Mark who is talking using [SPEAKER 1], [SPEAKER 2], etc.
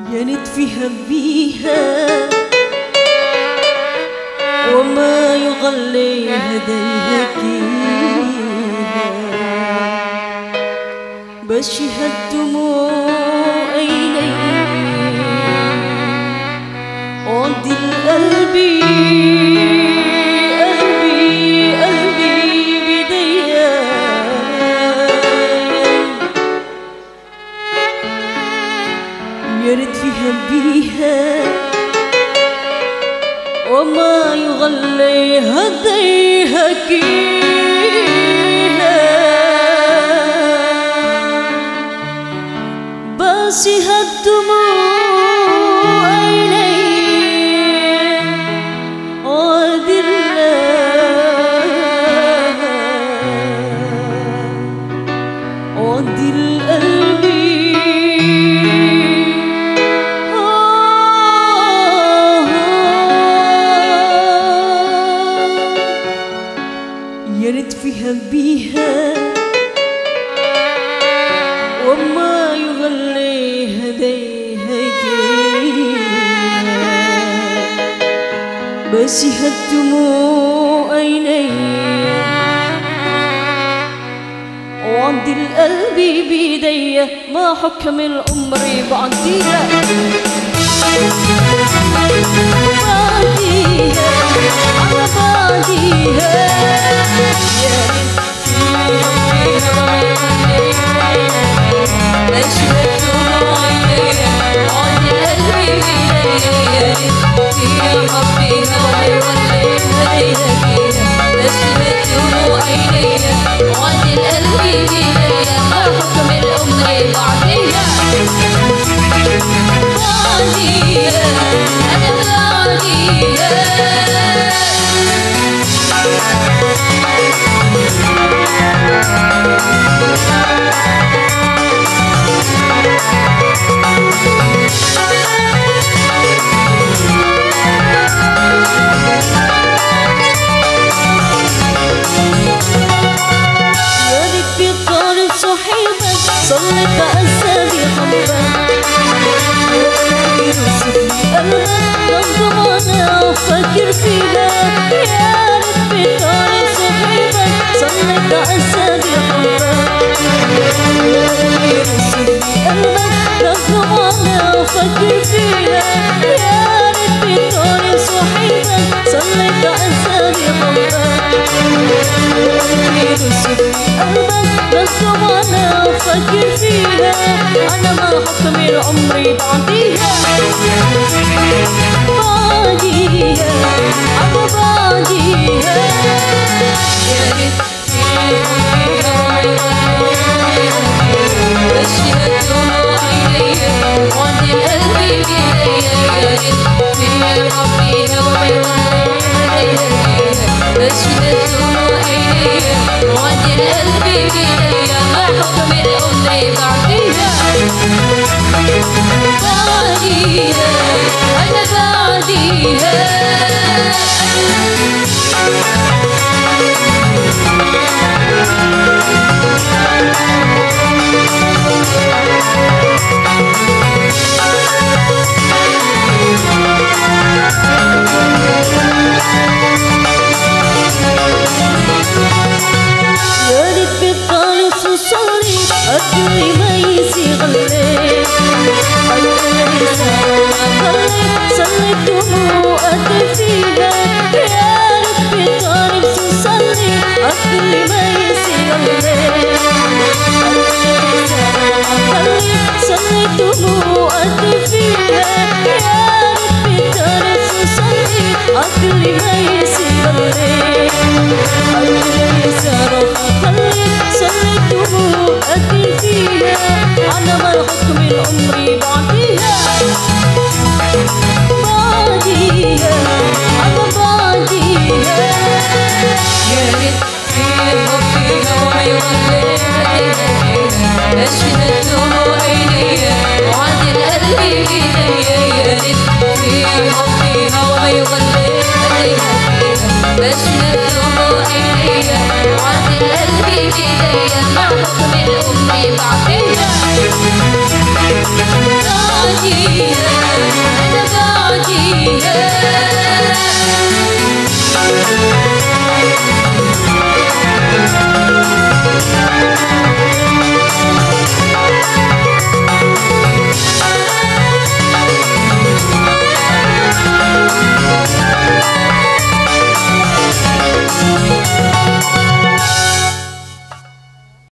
[SPEAKER 1] يا نتفهم بيها وما يغلي هديها كيها بشها الدموع عيني عند القلب يا ريت فيها بيها وما يغلي هديها كيها باسها الدموع عيني عادل عند القلب يا ريت فيها بيها وما يغلي هديها كيها باسها الدموع عيني وعند القلب بيدي ما حكم العمر بعديها بعديها على بعديها صلت أسامي حبك يوسفني قلبك نظم أنا أفكر فيها يا ربي طارق صحيبك صلت أسامي حبك يوسفني قلبك نظم أنا أفكر فيها يا ربي طارق صحيبك صلت أسامي حبك يوسفني قلبك نظم أنا أفكر فيها أنا ما حكم العمر بعديها بعديها أبو بعديها يا ريت بشها الدموع عينيا وعند القلب بيديا يا ريت فيها ربيها وبيغليها بشها الدموع عينيا وعند القلب بيديا ما حكم العمر بعديها بعديها أنا بعديها يا ريت بطالس وصاري أدري ما يسيغلي صليت دموعك فيها يا ريت بطالس وصاري أدري ما يسيغلي صليت دموعك فيها يا ريت بطالس وصاري أدري ما يسيغلي صليت دموعك فيها أنا ما حكم العمر بعديها بعديها أنا بعديها يا ريت فيها حبيها وما يغليها بشها الدموع عينيا وعند القلب بيديا يا ريت فيها حبيها وما يغليها بشها الدموع عينيا وعند القلب بيديا